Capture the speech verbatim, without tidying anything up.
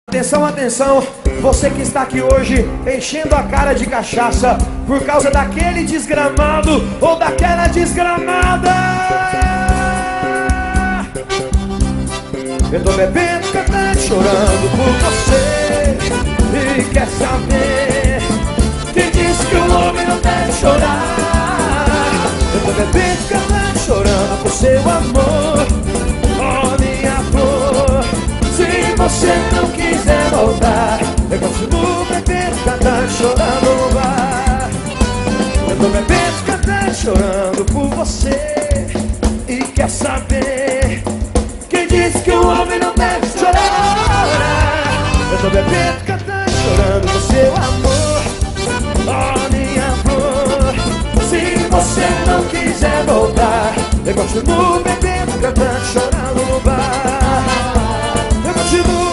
Atenção, atenção, você que está aqui hoje enchendo a cara de cachaça por causa daquele desgramado ou daquela desgramada. Eu tô bebendo, cantando, chorando por você. E quer saber quem disse que o homem não deve chorar? Eu tô bebendo, cantando, chorando por seu amor. Oh, minha flor, se você não quiser voltar, eu continuo bebendo, cantando, chorando no bar. Eu tô bebendo, cantando, chorando por você. E quer saber quem disse que o homem não deve chorar? Eu tô bebendo, cantando, chorando por seu amor. Oh, minha flor, se você não quiser voltar, eu continuo bebendo, cantando, chorando no bar. Eu continuo